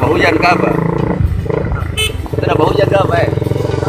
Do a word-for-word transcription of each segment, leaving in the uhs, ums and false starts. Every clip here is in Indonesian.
hujan kah apa? Tidak hujan kah apa eh?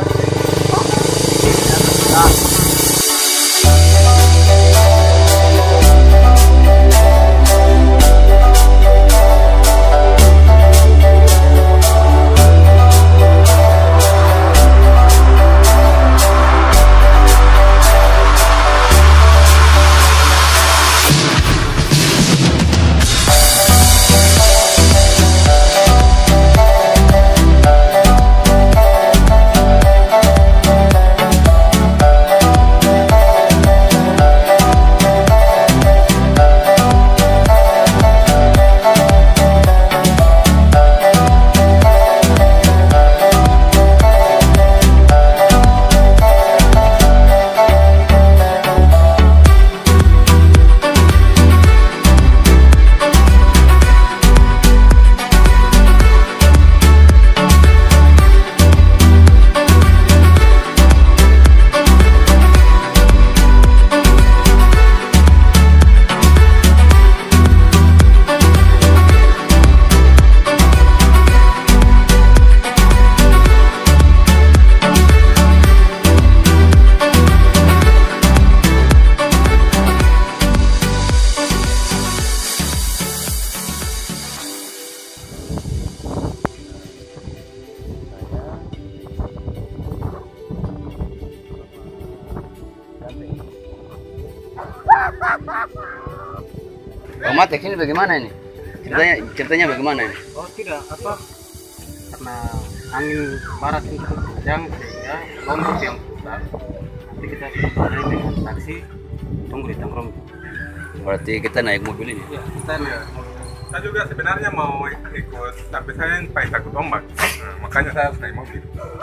Om Matek ini bagaimana ini? Ceritanya, ceritanya bagaimana ini? Oh tidak, apa? Karena angin barat itu kencang sehingga lombok yang besar. Nanti kita naik dengan taksi, tunggu di Tanggrong. Berarti kita naik mobil ini? Ya, kita naik. Saya juga sebenarnya mau ikut, tapi saya paling takut ombak. Nah, makanya saya harus naik mobil.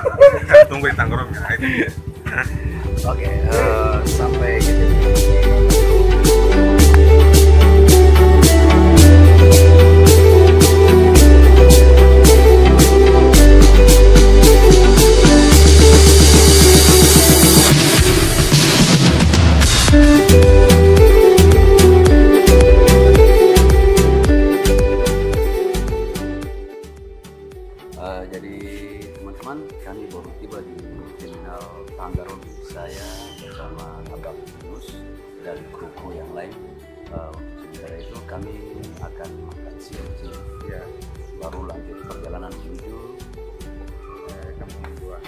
Tunggu di Tanggrong ya, itu dia. Oke, uh, sampai gitu. Uh, jadi teman-teman, kami baru tiba di terminal Tanggrong. Saya bersama Abang Yunus dan kru-kru yang lain. Uh, sementara itu kami akan makan siang sini, ya, baru lanjut perjalanan menuju eh, Kampung Dua.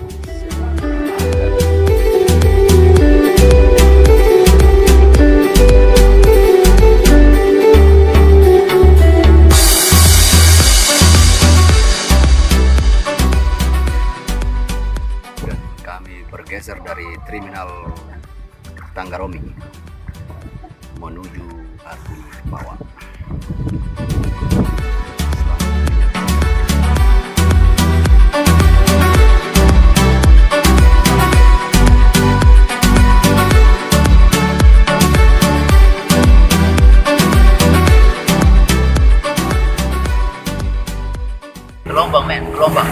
Bergeser dari terminal Tanggrong menuju Arguni Bawah. Gelombang men, gelombang.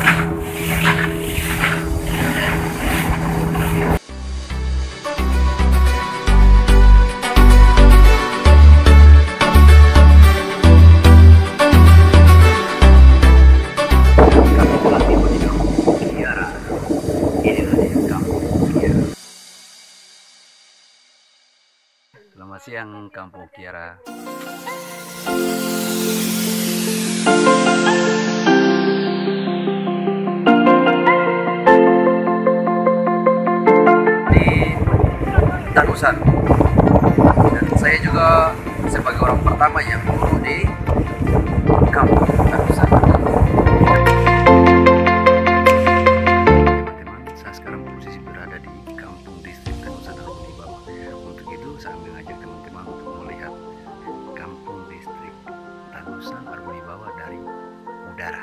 Selamat siang Kampung Kiara. Di Tanusan. Dan saya juga sebagai orang pertama yang turun di Kampung Tanusan. Teman-teman, saya sekarang posisi berada di Kampung Distrik Tanusan Arguni Bawah. Untuk itu saya mengajak teman-teman untuk melihat Kampung Distrik Tanusan Arguni Bawah dari udara.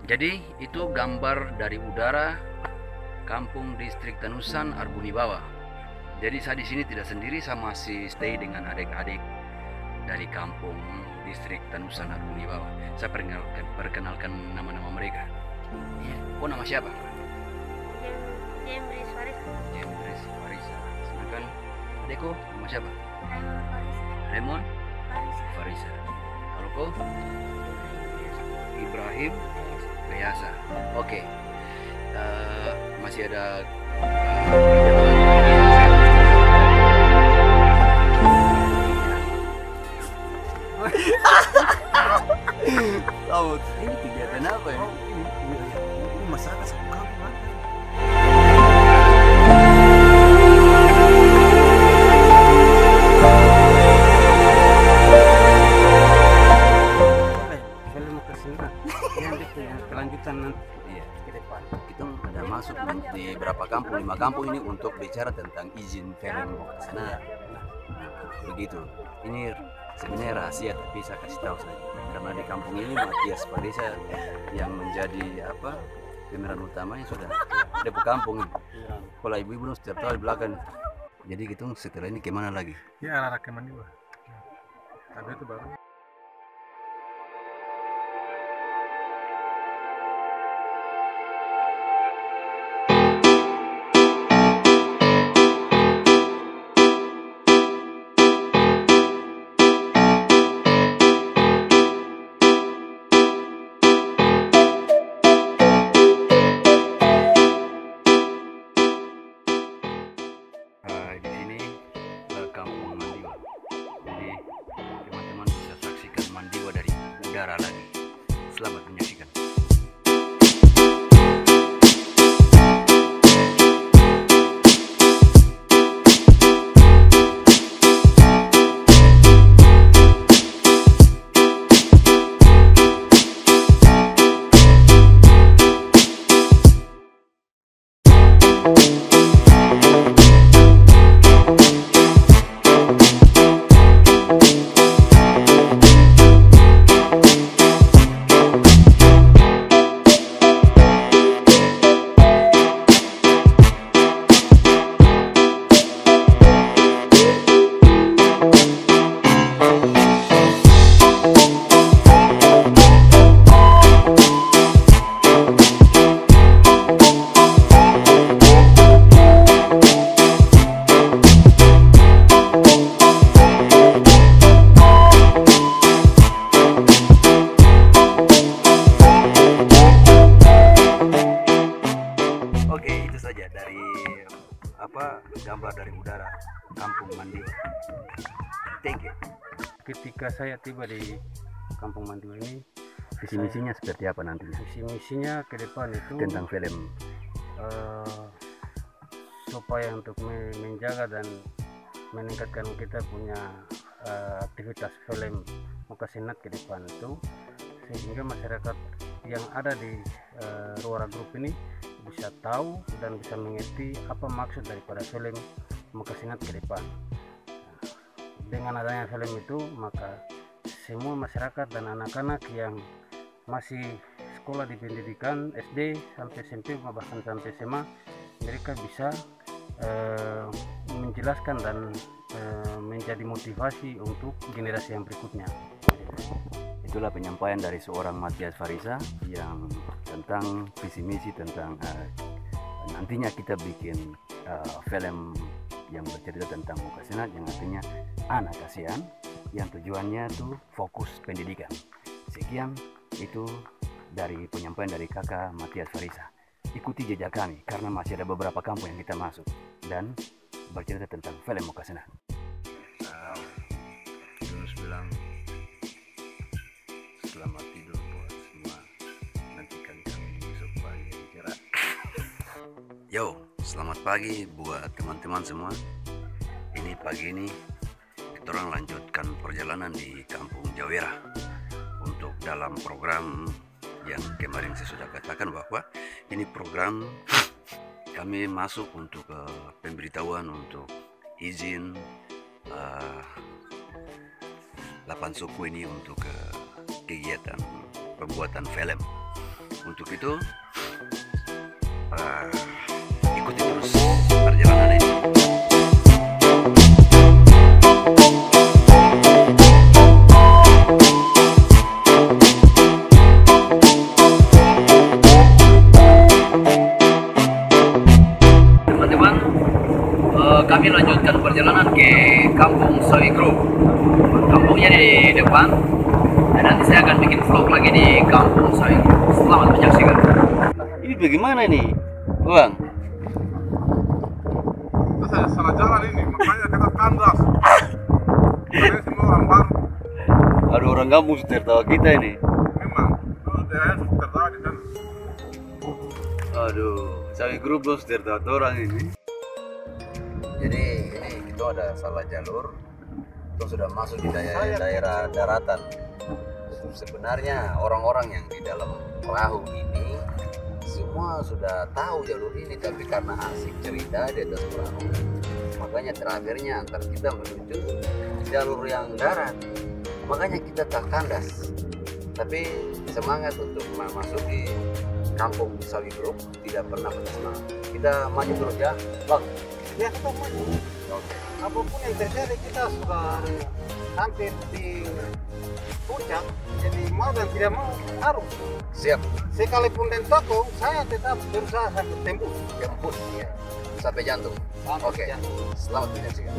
Jadi itu gambar dari udara Kampung Distrik Tanusan Arbuni Bawah. Jadi saya di sini tidak sendiri, saya masih stay dengan adik-adik dari Kampung Distrik Tanusan Arbuni Bawah. Saya perkenalkan, perkenalkan nama-nama mereka. Oh, nama siapa? Jemris Farisa. Jemris Farisa. Sedangkan adekku nama siapa? Raymond Farisa. Raymond Farisa. Farisa. Kalau kau? Ibrahim Biasa. Oke. Eh, masih ada Tahu ini kegiatan apa ya? Ini masyarakat satu kampung apa? Film kesenian yang itu yang kelanjutan nanti iya. ke depan. Kita ada masuk di berapa kampung, lima kampung ini untuk bicara tentang izin film Okasena. Nah, begitu. Ini sebenarnya rahasia, tapi saya kasih tahu saja. Karena di kampung ini Matias Farisa yang menjadi apa pemeran utamanya sudah ada di kampung ini. Kalau ibu-ibu setiap tahun di belakang. Jadi gitu setelah ini kemana lagi? Ya arah Kemandiwa. Tapi itu baru. Uh, di sini uh, Kampung Mandiwa. Jadi teman-teman bisa saksikan Mandiwa dari udara lagi. Selamat menyaksikan. Oke, itu saja dari apa gambar dari udara Kampung Mandiwa. Thank you. Ketika saya tiba di Kampung Mandiwa ini, Visi misinya seperti apa nantinya visi misinya ke depan itu tentang film? eh, supaya untuk me- menjaga dan meningkatkan kita punya eh, aktivitas film Okasenat ke depan itu, sehingga masyarakat yang ada di eh, Ruara Group ini bisa tahu dan bisa mengerti apa maksud daripada film Okasenat ke depan. Dengan adanya film itu, maka semua masyarakat dan anak-anak yang masih sekolah di pendidikan S D sampai S M P bahkan sampai S M A, mereka bisa eh, menjelaskan dan eh, menjadi motivasi untuk generasi yang berikutnya. Itulah penyampaian dari seorang Matias Farisa yang tentang visi misi tentang uh, nantinya kita bikin uh, film yang bercerita tentang Okasenat yang artinya anak ASEAN yang tujuannya tuh fokus pendidikan. Sekian itu dari penyampaian dari kakak Matias Farisa. Ikuti jejak kami karena masih ada beberapa kampung yang kita masuk dan bercerita tentang film Okasenat. Uh, Yunus bilang selamat tidur buat semua. Nantikan kami di besok pagi yang cerah. Yo, selamat pagi buat teman-teman semua. Ini pagi ini kita orang lanjutkan perjalanan di Kampung Jawera untuk dalam program yang kemarin saya sudah katakan bahwa ini program kami masuk untuk uh, pemberitahuan untuk izin uh, delapan suku ini untuk uh, kegiatan pembuatan film. Untuk itu uh, ikuti terus perjalanan ini. Teman-teman, uh, kami lanjutkan perjalanan ke Kampung Sawi Group. Kampungnya di depan. Dan nanti saya akan bikin vlog lagi di Kampung Sawi Group. Selamat menyaksikan. Ini bagaimana nih, Bang? Saya salah jalan ini, makanya kita kandas. Ini semua orang baru. Ada orang kampung sudah tertawa kita ini. Memang, itu daerahnya tertawa di sana. Aduh, Sawi Group bos tertawa orang ini. Jadi ini itu ada salah jalur. Itu sudah masuk di daerah, daerah daratan. Sebenarnya orang-orang yang di dalam perahu ini semua sudah tahu jalur ini, tapi karena asik cerita di atas perahu, makanya terakhirnya antar kita menuju jalur yang darat. Makanya kita tak kandas, tapi semangat untuk masuk di Kampung Sawi Group tidak pernah patah semangat. Kita maju terus ya, Bang. Ya kita maju. Oke. Apapun yang terjadi kita sudah hampir di puncak, jadi mau dan tidak mau harus. Siap. Sekalipun dan toko, saya tetap berusaha sampai tembus. Tembus ya. Sampai jantung. Sampai Oke. jantung. Selamat menyaksikan.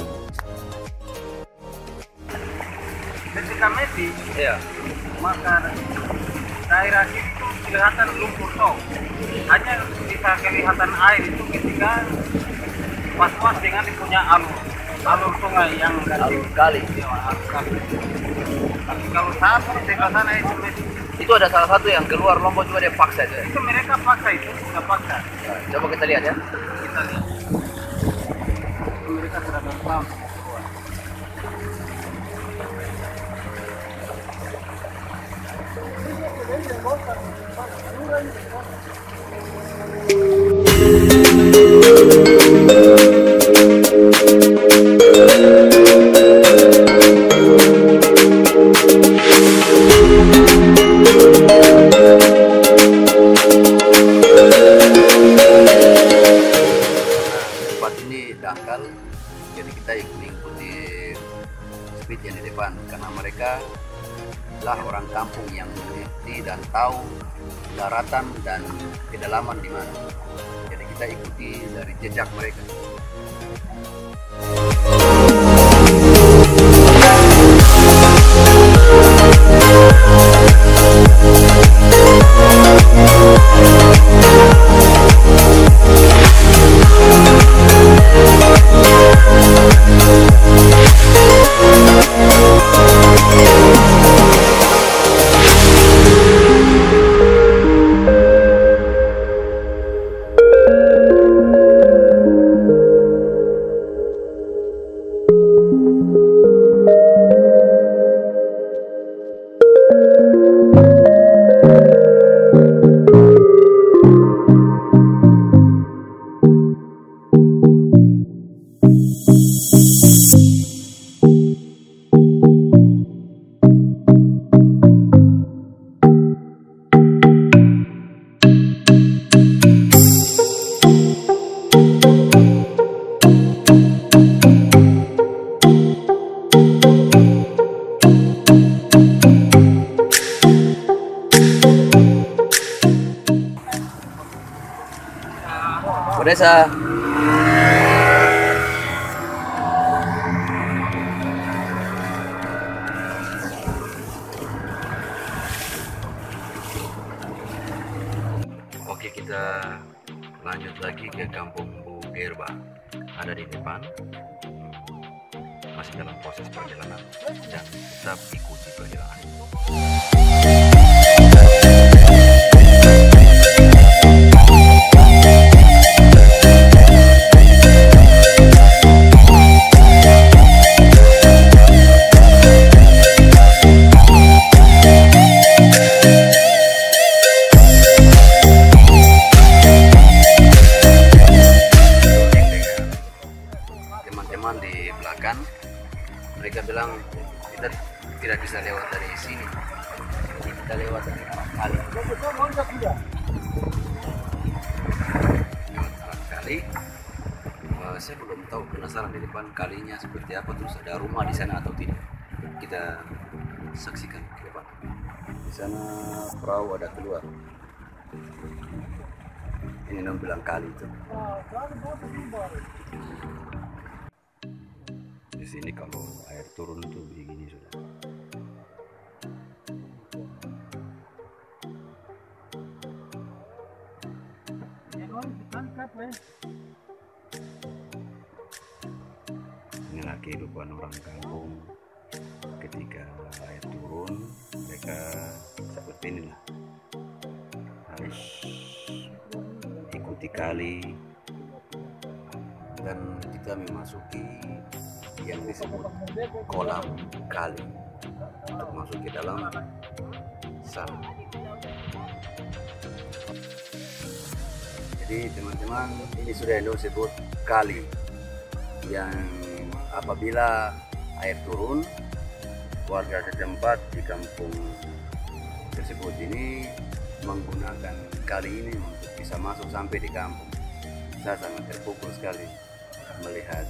Ketika mati, Iya. maka daerah situ kelihatan lumpur toh. Hanya bisa kelihatan air itu ketika pas-pas dengan punya alur, alur sungai yang Alur kali. Ya, alur kali. Tapi kalau satu sebelah sana itu Itu ada salah satu yang keluar Lombok juga dia paksa itu. itu mereka paksa itu, sudah paksa. Nah, coba kita lihat ya. Kita lihat. Itu mereka sudah berpaham. Tempat ini dangkal, jadi kita ikuti speed yang di depan karena mereka lah orang kampung yang mengerti dan tahu daratan dan kedalaman di mana. Jadi kita ikuti dari jejak mereka. Desa. Oke, kita lanjut lagi ke Kampung Bu Gerba. Ada di depan. Masih dalam proses perjalanan dan tetap ikuti perjalanan. Teman-teman di belakang mereka bilang kita tidak bisa lewat dari sini, jadi kita lewat dari arah kali. tahu penasaran di depan kalinya seperti apa, terus ada rumah di sana atau tidak. Kita saksikan ke depan. Di sana perahu ada keluar. Ini nom bilang kali itu. Di sini kalau air turun tuh begini sudah. Inilah kehidupan orang kampung ketika air turun, mereka seperti inilah, harus ikuti kali dan kita memasuki yang disebut kolam kali untuk masuk ke dalam sana. Jadi teman-teman, ini sudah yang disebut kali yang apabila air turun, warga setempat di kampung tersebut ini menggunakan kali ini untuk bisa masuk sampai di kampung. Saya sangat terpukul sekali melihat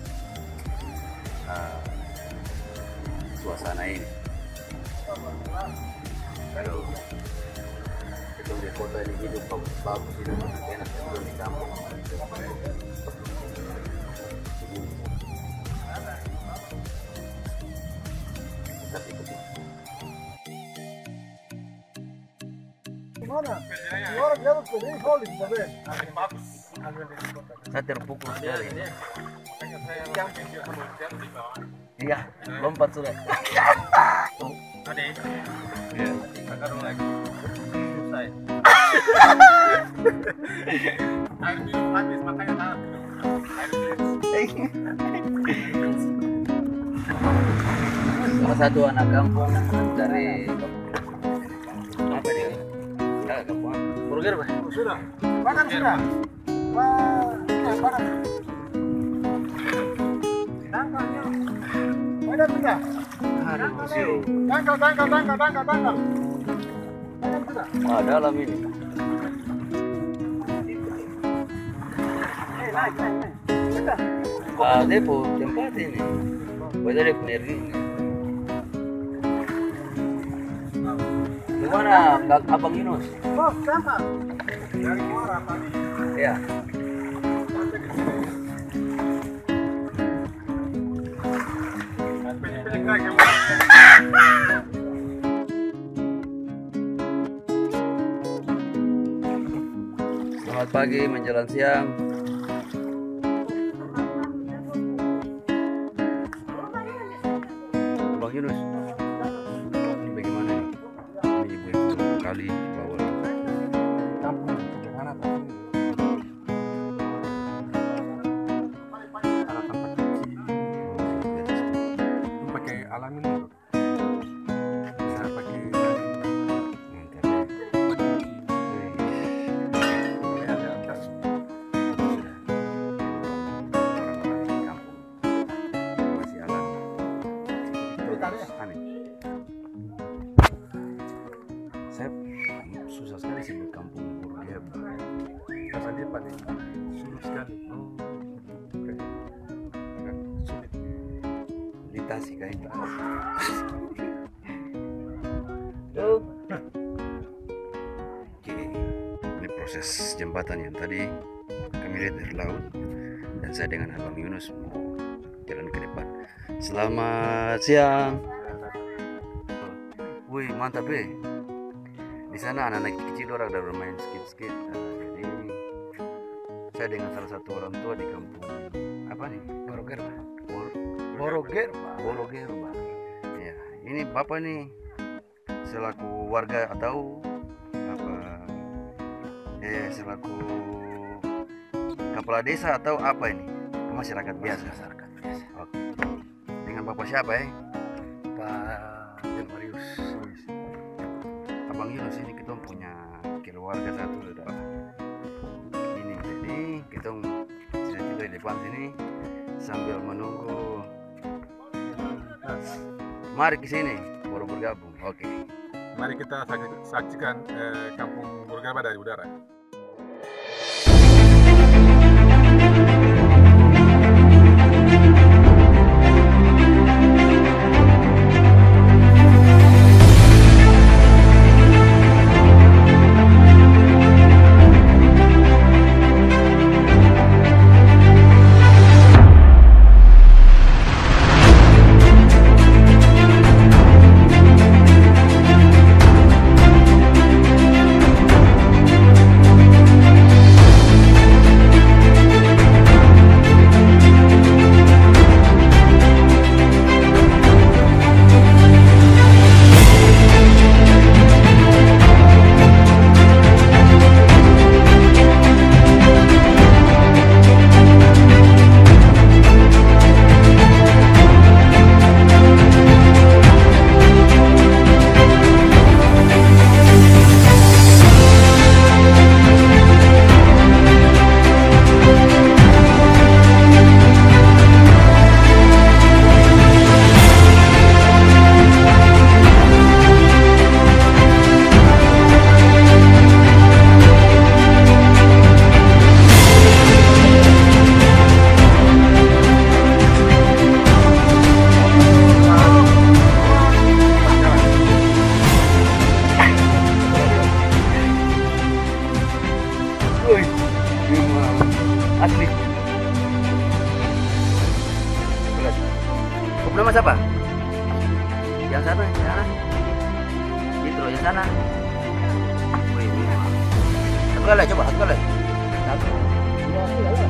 uh, suasana ini. Kalau itu di kota ini hidup bagus, hidup enak, hidup di kampung. Saya terpukul sekali. Iya, lompat sudah. Tadi. Iya. Sekarang lagi. Selesai. Air minum habis, makanya tak minum. Salah satu anak kampung dari apa dia? Enggak kampung. Burger, Pak. Sudah. Padam sudah. Wah, ya padam. Tangkalnya. Padam sudah. Tangkal, tangkal, tangkal, tangkal, tangkal. Padam sudah. Ah, dalam ini. Eh, naik, naik, naik. Sudah. Ah, depo tempat ini. Boleh depo energi ini. Gimana Abang Yunus? Bos, sama. Dari muara tadi. Ya. Sampai di sini. Pilih-pilih lagi. Selamat pagi menjelang siang. Bang Yunus, ini bagaimana nih? Ini ibu-ibu kali di bawah. Kampung sederhana tapi ada tempat cuci. Itu pakai alam ini tuh. Bisa pakai Mantap ya. boleh ada atas. Orang-orang di kampung masih alami. Terus aneh. Saya susah sekali sebut kampung Burger. Rasa dia pakai sulit sekali. Oh, oke. Agak sulit. Litasi kayak itu. Tuh. Oke, ini proses jembatan yang tadi kami lihat dari laut dan saya dengan Abang Yunus mau jalan ke depan. Selamat siang. Wih, mantap ya. Di sana anak-anak kecil orang udah bermain skate-skate. Nah, jadi saya dengan salah satu orang tua di kampung apa nih? Boroger, Pak. Bor Boroger, Pak. Boroger, Pak. Ya, ini Bapak nih selaku warga atau apa? Eh, selaku kepala desa atau apa ini? Masyarakat biasa. Masyarakat biasa. Oke. Dengan Bapak siapa ya? Pak Denmarius. Abang Yunus, ini kita punya keluarga satu udah ini, jadi kita sudah tidur di depan sini sambil menunggu. Mari ke sini baru bergabung. Oke. Mari kita saksikan eh, kampung Burger dari udara. siapa? Yang sana, yang sana. Itu loh, yang sana. Wih, wih. Satu kali, coba satu kali. Satu, dua, tiga.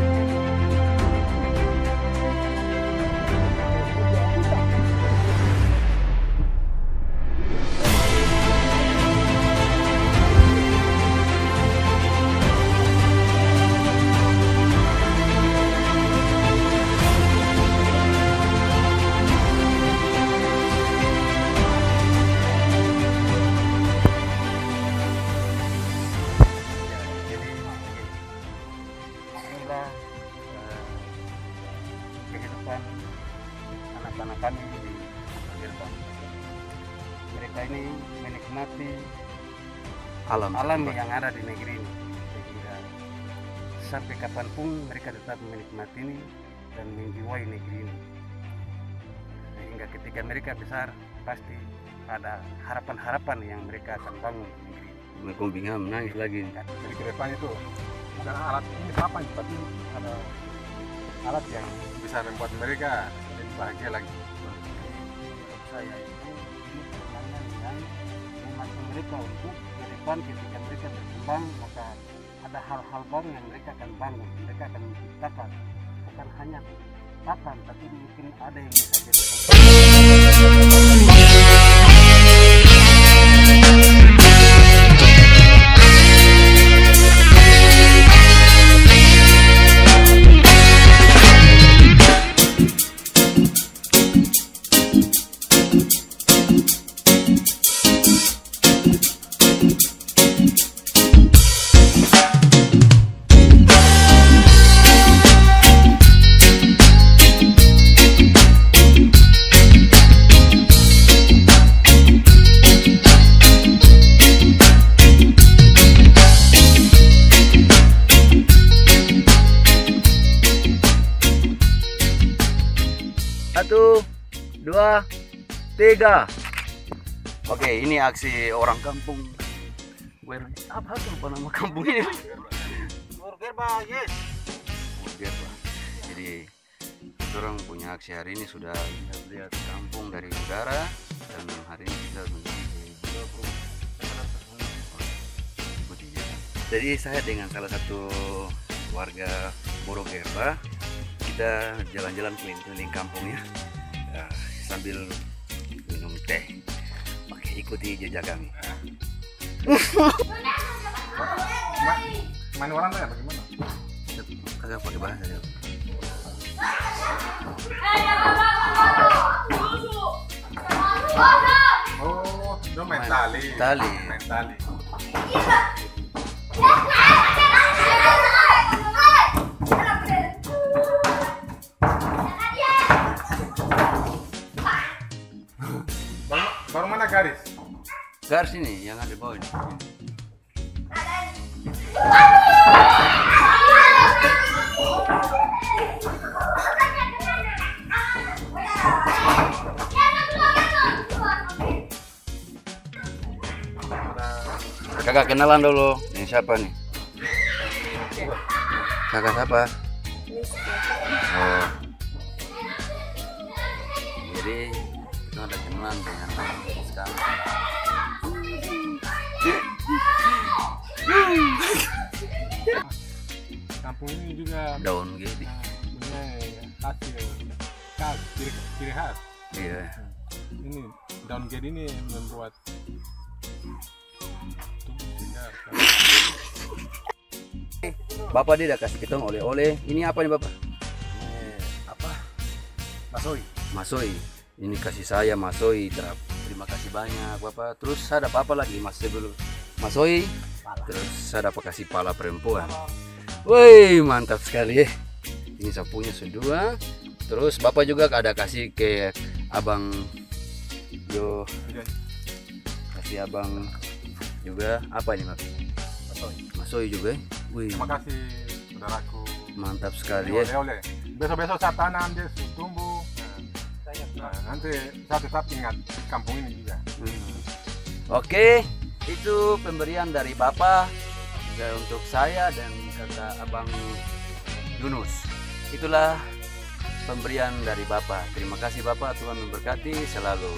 Anak-anak kami di Gerbang. Mereka ini menikmati Alam, alam yang ada di negeri ini, sehingga sampai kapanpun mereka tetap menikmati ini dan menjiwai negeri ini. Sehingga ketika mereka besar pasti ada harapan-harapan yang mereka akan bangun di negeri ini. Mengkumbingnya menangis lagi. Jadi ke depan itu bukan alat ini papan, tapi ada alat yang bisa membuat mereka lebih bahagia lagi. Menurut saya itu ini permainan yang memacu mereka untuk ke depan ketika mereka berkembang, maka ada hal-hal baru yang mereka akan bangun, mereka akan menciptakan bukan hanya papan, tapi mungkin ada yang bisa jadi Satu, dua, tiga. Oke, ini aksi orang kampung. Wer, apa apa nama kampung ini? Gerba, yes. Gerba. Jadi orang punya aksi hari ini sudah lihat kampung dari udara dan hari ini kita ikuti ya. Jadi saya dengan salah satu warga Boro Gerba, kita jalan-jalan keliling-keliling kampungnya ya, sambil minum teh. Oke, ikuti jejak kami. Ma main orang ya bagaimana? Kagak pakai bahasa ya. Oh, itu main tali. Tali. Main tali. Baru, baru mana garis? Garis ini yang ada di bawah ini. Kakak kenalan dulu. Ini siapa nih? Kakak siapa? Oh. Jadi kita ada kenalan dengan sekarang. Kampung ini juga Daun gitu. punya hasil khas, ciri, ciri khas. Iya. Ini daun gedi ini membuat tubuh segar. Bapak dia udah kasih kita oleh-oleh. Ini apa nih Bapak? Ini apa? Masoi. Masoi. Ini kasih saya Masoi. Terima kasih banyak Bapak. Terus saya dapat apa lagi Mas dulu? Masoi. Terus saya dapat kasih pala perempuan. Woi, mantap sekali ya. Ini sapunya sedua. Terus Bapak juga ada kasih ke Abang Yo. Kasih Abang juga apa ini Mas? Masoi. Masoi juga. Wih, Terima kasih saudaraku. mantap sekali Ini ya. oleh-oleh. Besok-besok saya tanam dia tumbuh. Nah, nanti saya tetap ingat kampung ini juga. Hmm. Oke, itu pemberian dari Bapak juga untuk saya dan kakak Abang Yunus. Itulah pemberian dari Bapak. Terima kasih Bapak, Tuhan memberkati selalu.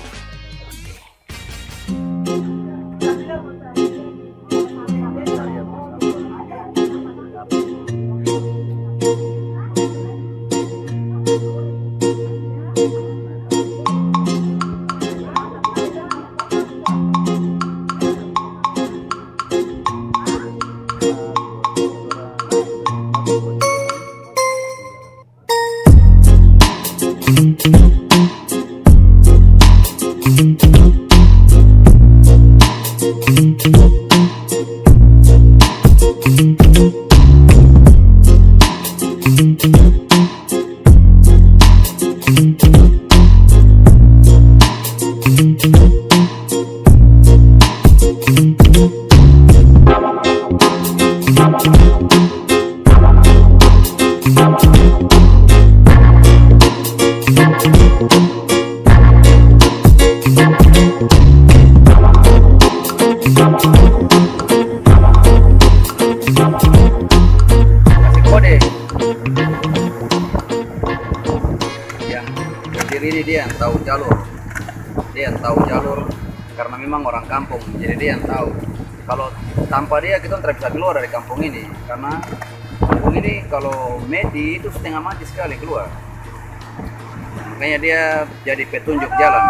Ini dia yang tahu jalur, dia yang tahu jalur karena memang orang kampung, jadi dia yang tahu. Kalau tanpa dia kita tidak bisa keluar dari kampung ini, karena kampung ini kalau mati itu setengah mati sekali keluar. Makanya dia jadi petunjuk jalan.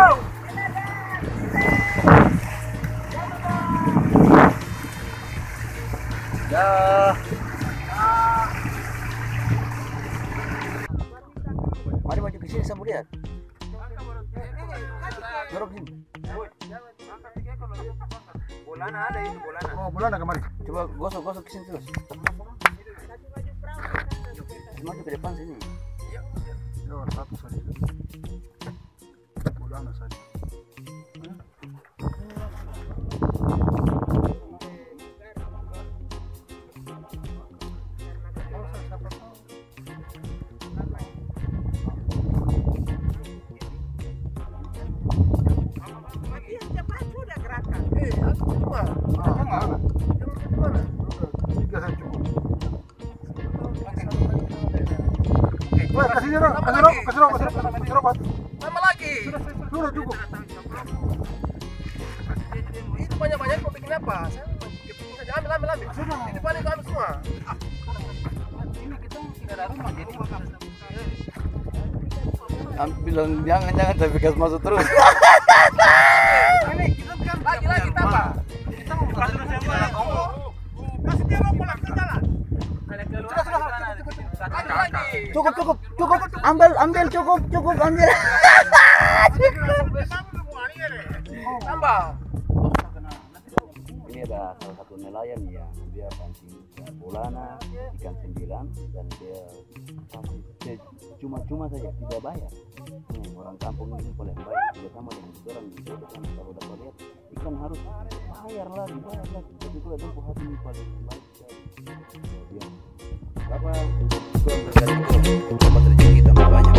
Dah. Mari maju ke sini sambil lihat. Dorong sini. Bolana ada itu bolana. Oh, bolana kemari. Coba gosok-gosok ke sini terus. Maju ke depan sini. Yo, satu saja. Bolana saja. Kasih rok, kasih rok, kasih rok, kasih rok, kasih rok, Tambah lagi. sudah cukup. Itu banyak-banyak mau bikin apa? Saya mau bikin saja, ambil, ambil, ambil. Di depan itu ambil semua. Ini kita tidak ada rumah, jadi Bilang jangan-jangan tapi kas masuk terus. ini kita kan lagi-lagi tambah. Kita mau kasih siapa? Kasih dia mau pulang ke jalan. Sudah, sudah, ambil lagi. Cukup, cukup, cukup. Ambil, ambil, cukup, cukup, ambil. Tambah. Ini ada salah satu nelayan yang dia pancing bolana, ikan sembilan, dan dia pancing cuma-cuma saja, tidak bayar. Hmm, orang kampung ini paling baik, juga sama dengan orang di sana. Kalau dapat lihat ikan harus bayar lagi, bayar lagi. Jadi itu ada hati ini paling baik sekali. Dia Bapak, Tuhan berkati kita, dapat rezeki tambah banyak.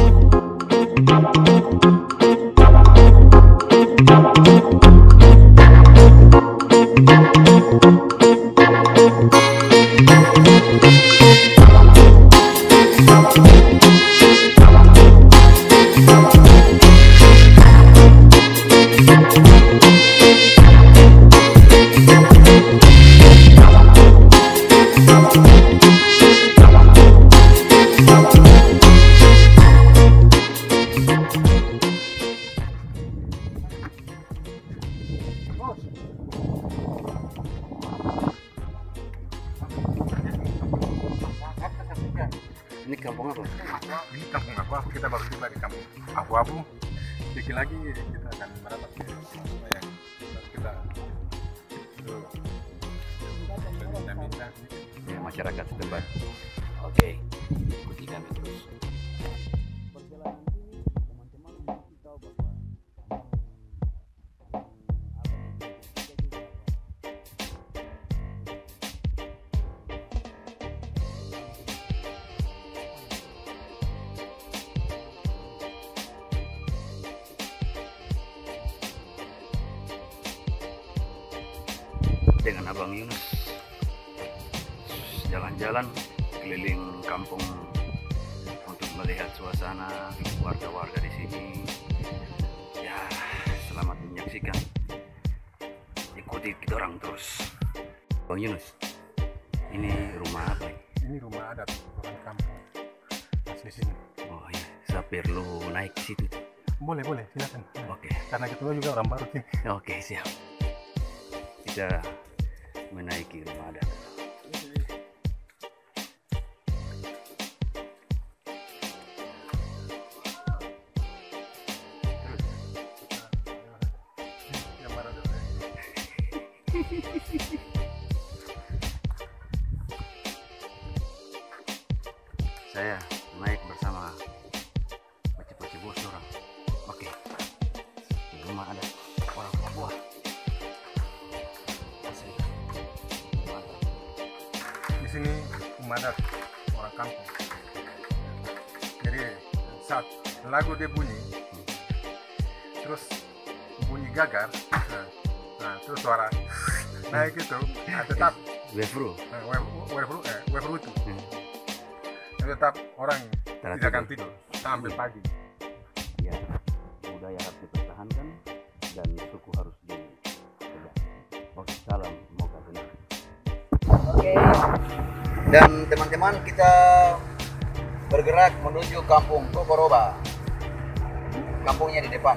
Ini kampung apa? Ini kampung apa? Kita baru tiba di kampung Abu-Abu. Sedikit lagi kita akan merapat ke rumah yang kita minta-minta. Ya, masyarakat setempat. Oke, ikuti kami terus. Dengan Abang Yunus jalan-jalan keliling kampung untuk melihat suasana warga-warga di sini. Ya, selamat menyaksikan. Ikuti kita orang terus. Bang Yunus, ini rumah apa? Ini rumah adat orang kampung asli sini. Oh iya, saya perlu naik ke situ. Boleh, boleh, silakan. Oke. Karena kita juga orang baru sih. Oke, siap. Kita menaiki rumah adat. Saya naik bersama paci-paci bos orang. Oke, rumah adat orang Papua. Asli. Mantap. Di sini rumah adat orang kampung. Jadi saat lagu dia bunyi, terus bunyi gagar, nah, nah terus suara naik itu, nah, tetap Wefru. eh, wef- wefru eh, wefru itu, Hmm. tetap orang Tidak tidak akan tidur. tidur sampai pagi. Ya, budaya harus dipertahankan dan suku harus dijaga. Oke, salam, semoga benar. Oke, dan teman-teman kita bergerak menuju kampung Kokoroba. Kampungnya di depan.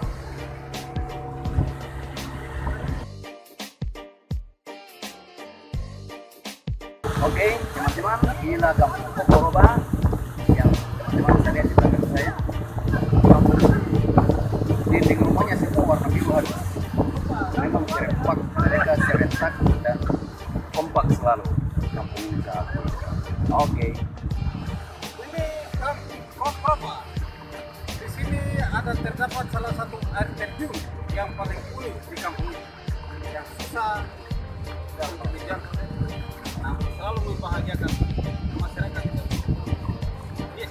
Oke, teman-teman, inilah kampung Kokoroba yang teman-teman bisa lihat di belakang saya. Kampung dinding rumahnya semua warna biru halus. Memang serempak, mereka serentak dan kompak selalu. Kampung ini saat ini. Oke. Ini kampung Kokoroba. Di sini ada terdapat salah satu air terjun yang paling unik di kampung ini, yang susah dan bijak, namun selalu membahagiakan masyarakat itu. Yes.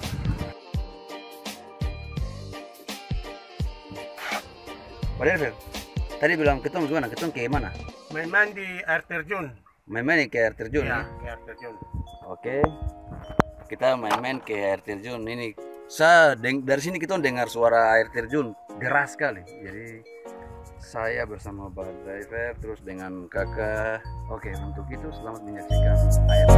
Pak Delvel, tadi bilang ketong gimana? Ketong ke mana? Main-main di air terjun. Main-main ke air terjun Ya, ya? ke air terjun. Oke. Kita main-main ke air terjun ini. Saya deng dari sini kita dengar suara air terjun deras sekali. Jadi saya bersama Pak Driver terus dengan kakak. Oke, untuk itu selamat menyaksikan air